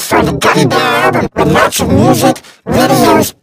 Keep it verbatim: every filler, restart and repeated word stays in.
find a gummy bear album with lots of music, videos,